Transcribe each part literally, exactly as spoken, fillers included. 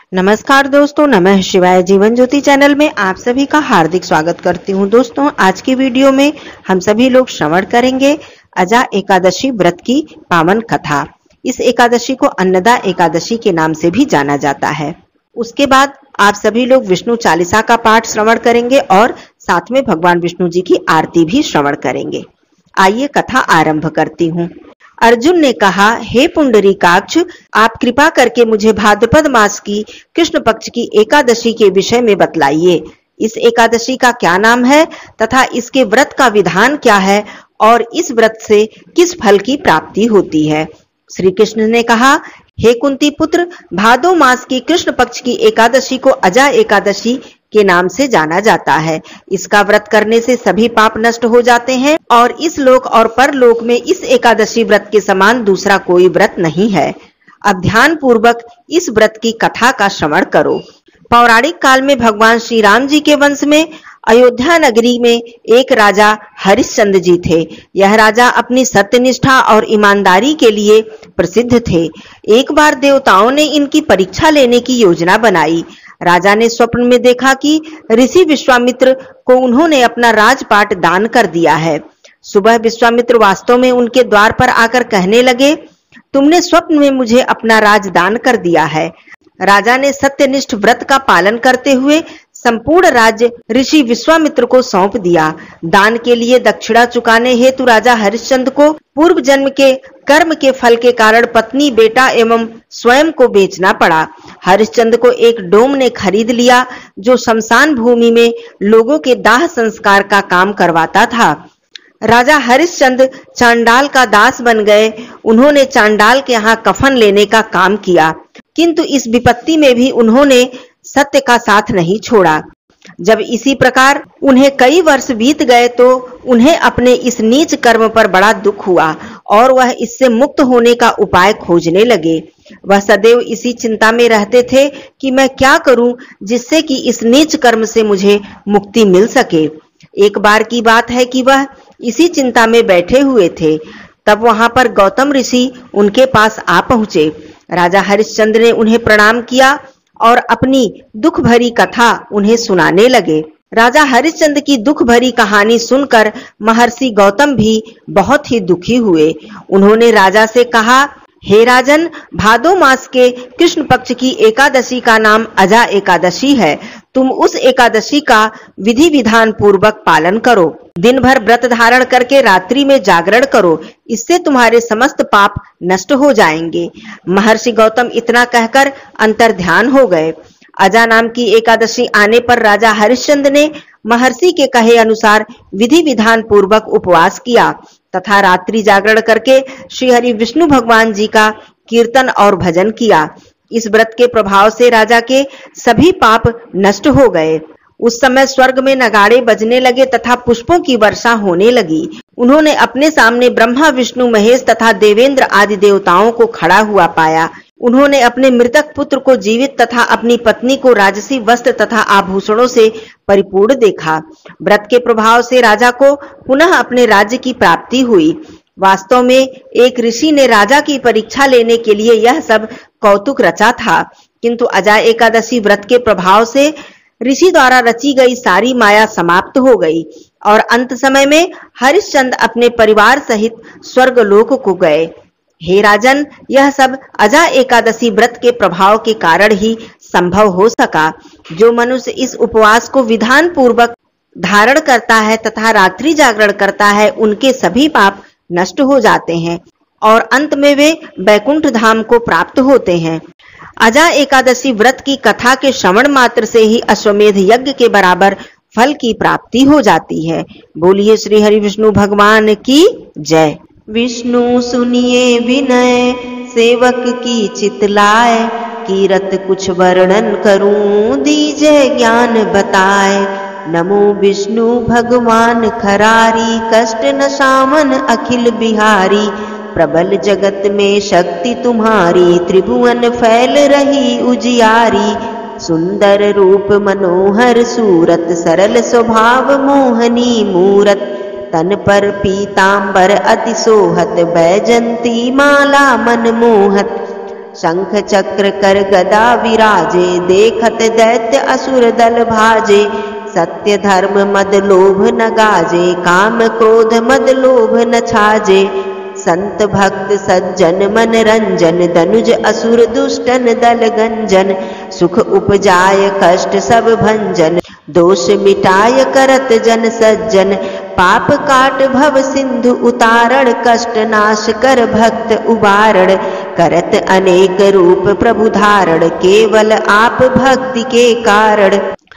नमस्कार दोस्तों, नमः शिवाय। जीवन ज्योति चैनल में आप सभी का हार्दिक स्वागत करती हूं। दोस्तों, आज की वीडियो में हम सभी लोग श्रवण करेंगे अजा एकादशी व्रत की पावन कथा। इस एकादशी को अन्नदा एकादशी के नाम से भी जाना जाता है। उसके बाद आप सभी लोग विष्णु चालीसा का पाठ श्रवण करेंगे और साथ में भगवान विष्णु जी की आरती भी श्रवण करेंगे। आइए कथा आरंभ करती हूँ। अर्जुन ने कहा, हे पुंडरीकाक्ष, आप कृपा करके मुझे भाद्रपद मास की कृष्ण पक्ष की एकादशी के विषय में बतलाइए। इस एकादशी का क्या नाम है तथा इसके व्रत का विधान क्या है और इस व्रत से किस फल की प्राप्ति होती है। श्री कृष्ण ने कहा, हे कुंती पुत्र, भादो मास की कृष्ण पक्ष की एकादशी को अजा एकादशी के नाम से जाना जाता है। इसका व्रत करने से सभी पाप नष्ट हो जाते हैं और इस लोक और परलोक में इस एकादशी व्रत के समान दूसरा कोई व्रत नहीं है। अब ध्यान पूर्वक इस व्रत की कथा का श्रवण करो। पौराणिक काल में भगवान श्री राम जी के वंश में अयोध्या नगरी में एक राजा हरिश्चंद्र जी थे। यह राजा अपनी सत्यनिष्ठा और ईमानदारी के लिए प्रसिद्ध थे। एक बार देवताओं ने इनकी परीक्षा लेने की योजना बनाई। राजा ने स्वप्न में देखा कि ऋषि विश्वामित्र को उन्होंने अपना राजपाट दान कर दिया है। सुबह विश्वामित्र वास्तव में उनके द्वार पर आकर कहने लगे, तुमने स्वप्न में मुझे अपना राज दान कर दिया है। राजा ने सत्यनिष्ठ व्रत का पालन करते हुए संपूर्ण राज्य ऋषि विश्वामित्र को सौंप दिया। दान के लिए दक्षिणा चुकाने हेतु राजा हरिश्चंद्र को पूर्व जन्म के कर्म के फल के कारण पत्नी, बेटा एवं स्वयं को बेचना पड़ा। हरिश्चंद्र को एक डोम ने खरीद लिया जो शमशान भूमि में लोगों के दाह संस्कार का काम करवाता था। राजा हरिश्चंद्र चांडाल का दास बन गए। उन्होंने चांडाल के यहाँ कफन लेने का काम किया, किंतु इस विपत्ति में भी उन्होंने सत्य का साथ नहीं छोड़ा। जब इसी प्रकार उन्हें कई वर्ष बीत गए तो उन्हें अपने इस नीच कर्म पर बड़ा दुख हुआ और वह इससे मुक्त होने का उपाय खोजने लगे। वह सदैव इसी चिंता में रहते थे कि मैं क्या करूं जिससे कि इस नीच कर्म से मुझे मुक्ति मिल सके। एक बार की बात है कि वह इसी चिंता में बैठे हुए थे, तब वहां पर गौतम ऋषि उनके पास आ पहुंचे। राजा हरिश्चंद्र ने उन्हें प्रणाम किया और अपनी दुख भरी कथा उन्हें सुनाने लगे। राजा हरिश्चंद्र की दुख भरी कहानी सुनकर महर्षि गौतम भी बहुत ही दुखी हुए। उन्होंने राजा से कहा, हे राजन, भादो मास के कृष्ण पक्ष की एकादशी का नाम अजा एकादशी है। तुम उस एकादशी का विधि विधान पूर्वक पालन करो। दिन भर व्रत धारण करके रात्रि में जागरण करो, इससे तुम्हारे समस्त पाप नष्ट हो जाएंगे। महर्षि गौतम इतना कहकर अंतर्ध्यान हो गए। अजा नाम की एकादशी आने पर राजा हरिश्चंद्र ने महर्षि के कहे अनुसार विधि विधान पूर्वक उपवास किया तथा रात्रि जागरण करके श्री हरि विष्णु भगवान जी का कीर्तन और भजन किया। इस व्रत के प्रभाव से राजा के सभी पाप नष्ट हो गए। उस समय स्वर्ग में नगाड़े बजने लगे तथा पुष्पों की वर्षा होने लगी। उन्होंने अपने सामने ब्रह्मा, विष्णु, महेश तथा देवेंद्र आदि देवताओं को खड़ा हुआ पाया। उन्होंने अपने मृतक पुत्र को जीवित तथा अपनी पत्नी को राजसी वस्त्र तथा आभूषणों से परिपूर्ण देखा। व्रत के प्रभाव से राजा को पुनः अपने राज्य की प्राप्ति हुई। वास्तव में एक ऋषि ने राजा की परीक्षा लेने के लिए यह सब कौतुक रचा था, किंतु अजा एकादशी व्रत के प्रभाव से ऋषि द्वारा रची गई सारी माया समाप्त हो गई और अंत समय में हरिश्चंद्र अपने परिवार सहित स्वर्गलोक को गए। हे राजन, यह सब अजा एकादशी व्रत के प्रभाव के कारण ही संभव हो सका। जो मनुष्य इस उपवास को विधान पूर्वक धारण करता है तथा रात्रि जागरण करता है, उनके सभी पाप नष्ट हो जाते हैं और अंत में वे बैकुंठ धाम को प्राप्त होते हैं। अजा एकादशी व्रत की कथा के श्रवण मात्र से ही अश्वमेध यज्ञ के बराबर फल की प्राप्ति हो जाती है। बोलिए श्री हरि विष्णु भगवान की जय। विष्णु सुनिए विनय, सेवक की चितलाए, कीरत कुछ वर्णन करूं, दीजय ज्ञान बताए। नमो विष्णु भगवान खरारी, कष्ट न शामन अखिल बिहारी। प्रबल जगत में शक्ति तुम्हारी, त्रिभुवन फैल रही उजियारी। सुंदर रूप मनोहर सूरत, सरल स्वभाव मोहनी मूरत। तन पर पीतांबर अति सोहत, बैजंती माला मन मोहत। शंख चक्र कर गदा विराजे, देखत दैत्य असुर दल भाजे। सत्य धर्म मद लोभ न गाजे, काम क्रोध मद लोभ न छाजे। संत भक्त सज्जन मन रंजन, दनुज असुर दुष्टन दल गंजन। सुख उपजाय कष्ट सब भंजन, दोष मिटाय करत जन सज्जन। पाप काट भव सिंधु उतारण, कष्ट नाश कर भक्त उबारण। करत अनेक रूप प्रभु धारण, केवल आप भक्ति के कारण।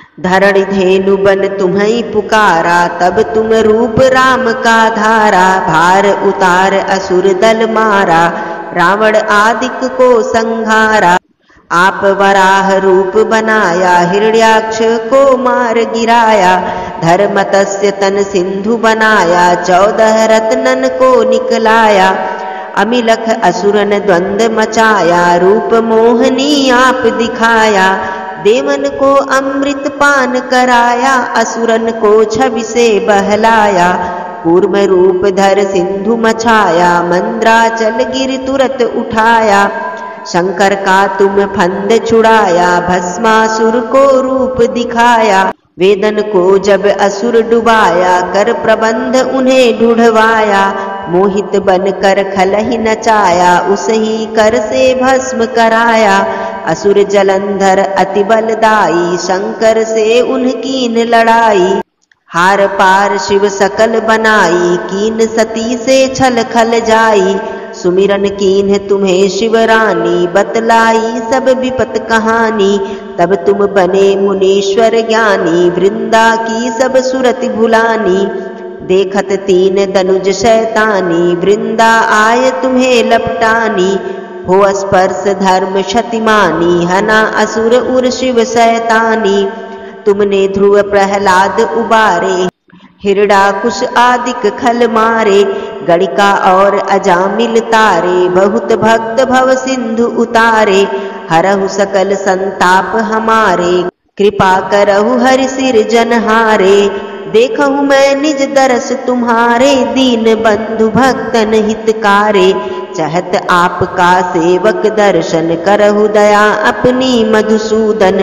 धरण धेनु बन तुम्हीं पुकारा, तब तुम रूप राम का धारा। भार उतार असुर दल मारा, रावण आदिक को संहारा। आप वराह रूप बनाया, हिरण्याक्ष को मार गिराया। धर्मतस्य तन सिंधु बनाया, चौदह रत्नन को निकलाया। अमिलख असुरन द्वंद मचाया, रूप मोहनी आप दिखाया। देवन को अमृत पान कराया, असुरन को छवि से बहलाया। कूर्म रूप धर सिंधु मछाया, मंद्राचल गिर तुरत उठाया। शंकर का तुम फंद छुड़ाया, भस्मासुर को रूप दिखाया। वेदन को जब असुर डुबाया, कर प्रबंध उन्हें ढूढ़वाया। मोहित बन कर खलहि नचाया, उसही कर से भस्म कराया। असुर जलंधर अति बलदाई, शंकर से उनकीन लड़ाई। हार पार शिव सकल बनाई, कीन सती से छल खल जाई। सुमिरन कीन्ह तुम्हें शिवरानी, बतलाई सब विपत कहानी। तब तुम बने मुनीश्वर ज्ञानी, वृंदा की सब सुरति भुलानी। देखत तीन दनुज शैतानी, वृंदा आय तुम्हें लपटानी। हो स्पर्श धर्म क्षतिमानी, हना असुर उर शिव शैतानी। तुमने ध्रुव प्रहलाद उबारे, हिरणाकुश आदिक खल मारे। गणिका और अजामिल तारे, बहुत भक्त भव सिंधु उतारे। हरहु सकल संताप हमारे, कृपा करहु हरि सिर जनहारे। देखहु मैं निज दरस तुम्हारे, दीन बंधु भक्तन हितकारे। चाहत आपका सेवक दर्शन, करहु दया अपनी मधुसूदन।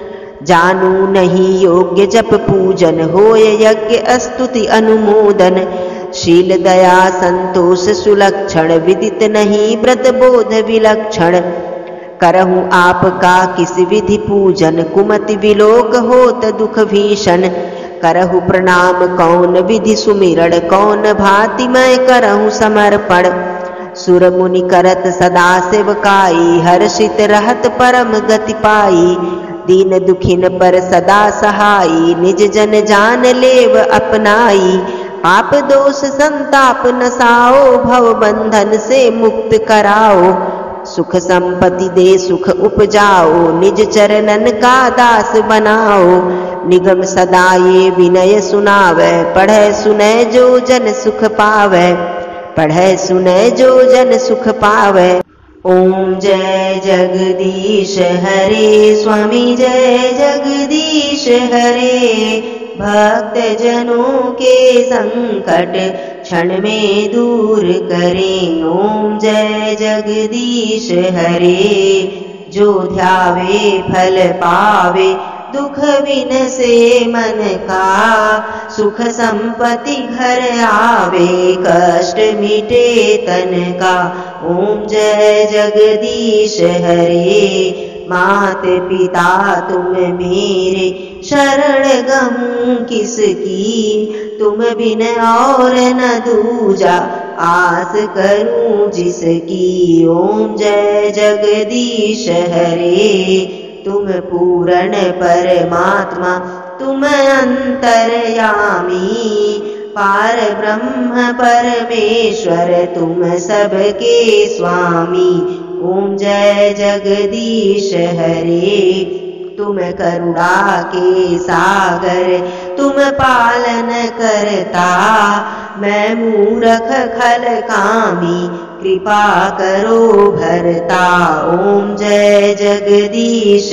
जानू नहीं योग्य जप पूजन, होय यज्ञ स्तुति अनुमोदन। शील दया संतोष सुलक्षण, विदित नहीं व्रत बोध विलक्षण। करहु आपका किस विधि पूजन, कुमति विलोक होत दुख भीषण। करहु प्रणाम कौन विधि सुमिरण, कौन भांति मैं करहु समर्पण। सुर मुनि करत सदा सेवकाई, हर्षित रहत परम गति पाई। दीन दुखिन पर सदा सहाई, निज जन जान लेव अपनाई। पाप दोष संताप नसाओ, भव बंधन से मुक्त कराओ। सुख संपत्ति दे सुख उपजाओ, निज चरणन का दास बनाओ। निगम सदा ये विनय सुनावे, पढ़े सुने जो जन सुख पावे। पढ़े सुने जो जन सुख पावे। ओम जय जगदीश हरे, स्वामी जय जगदीश हरे। भक्त जनों के संकट क्षण में दूर करें। ओम जय जगदीश हरे। जो ध्यावे फल पावे, दुख बिन से मन का। सुख संपत्ति घर आवे, कष्ट मिटे तन का। ओम जय जगदीश हरे। मात पिता तुम मेरे, शरण गहूँ किसकी। तुम बिन और न दूजा, आस करूं जिसकी। ओम जय जगदीश हरे। तुम पूर्ण परमात्मा, तुम अंतर्यामी। पार ब्रह्म परमेश्वर, तुम सबके स्वामी। ओम जय जगदीश हरे। तुम करुणा के सागर, तुम पालन करता। मैं मूर्ख खल कामी, कृपा करो भरता। ओम जय जगदीश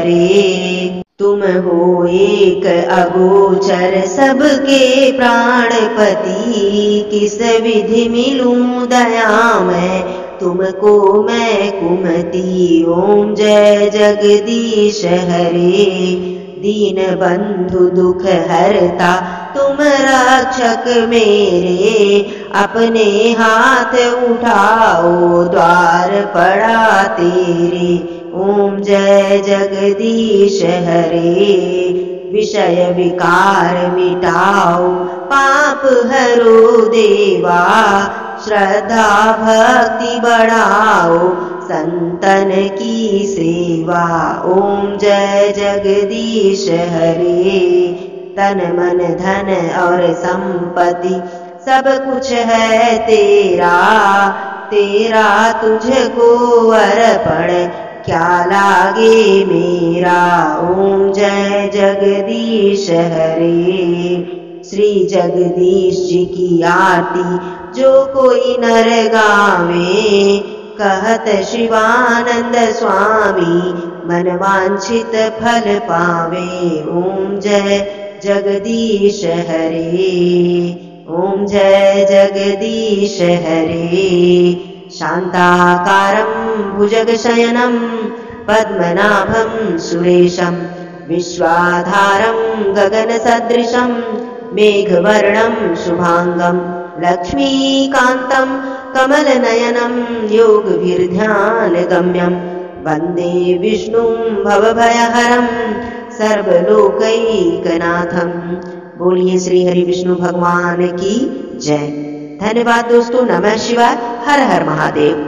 हरे। तुम हो एक अगोचर, सबके प्राणपति। किस विधि मिलूं दया मैं तुमको मैं कुमति। ओम जय जगदीश हरे, दीन बंधु दुख हरता तुम रक्षक मेरे। अपने हाथ उठाओ द्वार पड़ा तेरे। ओम जय जगदीश हरे, विषय विकार मिटाओ पाप हरो देवा। श्रद्धा भक्ति बढ़ाओ संतन की सेवा। ओम जय जगदीश हरे, तन मन धन और संपत्ति सब कुछ है तेरा। तेरा तुझको अर्पण क्या लागे मेरा। ओम जय जगदीश हरे, श्री जगदीश जी की आरती जो कोई नर गावे। कहत शिवानंद स्वामी मन वांछित फल पावे। ओम जय जगदीश हरे, ओम जय जगदीश हरे। शांताकारं भुजगशयनं पद्मनाभं सुरेशं। विश्वाधारं गगनसदृशं मेघवर्णं शुभांगं। लक्ष्मीकान्तं कमलनयनं योगभिर्ध्यानगम्यं। वन्दे विष्णुं भवभयहरं सर्वलोकैकनाथं। बोलिए श्री हरि विष्णु भगवान की जय। धन्यवाद दोस्तों। नमः शिवाय। हर हर महादेव।